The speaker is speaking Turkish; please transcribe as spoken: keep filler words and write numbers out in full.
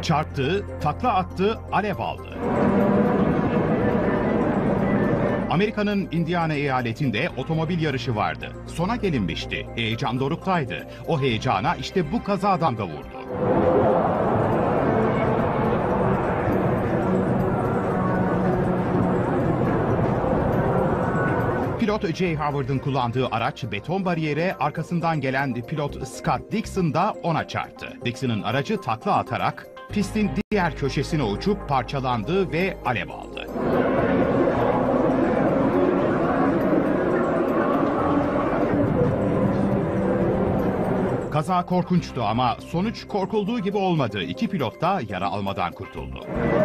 Çarptı, takla attı, alev aldı. Amerika'nın Indiana eyaletinde otomobil yarışı vardı. Sona gelinmişti. Heyecan doruktaydı. O heyecana işte bu kaza damga vurdu. Pilot Jay Howard'ın kullandığı araç beton bariyere, arkasından gelen pilot Scott Dixon da ona çarptı. Dixon'ın aracı takla atarak pistin diğer köşesine uçup parçalandı ve alev aldı. Kaza korkunçtu ama sonuç korkulduğu gibi olmadı. İki pilot da yara almadan kurtuldu.